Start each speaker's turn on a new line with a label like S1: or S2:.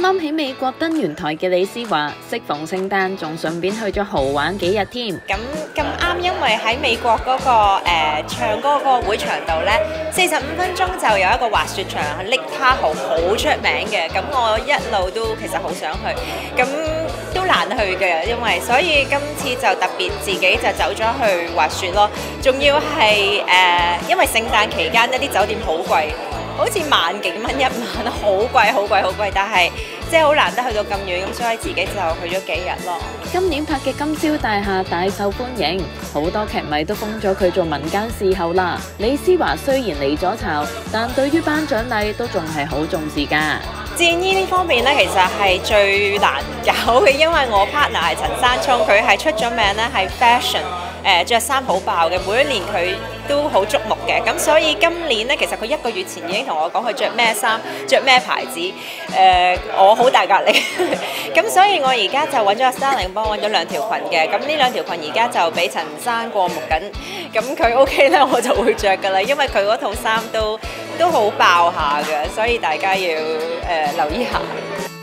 S1: 啱喺美國登完台嘅李思華，適逢聖誕，仲順便去咗豪玩幾日添。
S2: 咁啱，因為喺美國嗰個唱歌嗰個會場度呢，45分鐘就有一個滑雪場喺 Lake Tahoe 好出名嘅。咁我一路都其實好想去，咁都難去嘅，因為所以今次就特別自己就走咗去滑雪咯。仲要係因為聖誕期間一啲酒店好貴。好似萬幾蚊一晚，好貴好貴好貴，但係即係好難得去到咁遠，咁所以自己就去咗幾日咯。
S1: 今年拍嘅《金宵大廈》大受歡迎，好多劇迷都封咗佢做民間視后啦。李思華雖然離咗巢，但對於頒獎禮都仲係好重視㗎。
S2: 戰衣呢方面呢，其實係最難搞嘅，因為我 partner 係陳山聰，佢係出咗名呢係 fashion，著衫好爆嘅，每一年佢都好矚目嘅，咁所以今年呢，其實佢1個月前已經同我講佢着咩衫、着咩牌子，我好大壓力，咁所以我而家就揾咗阿 Styling 幫我揾咗2條裙嘅，咁呢2條裙而家就俾陳生過目緊，咁佢 OK 咧，我就會着㗎啦，因為佢嗰套衫都好爆下嘅，所以大家要留意下。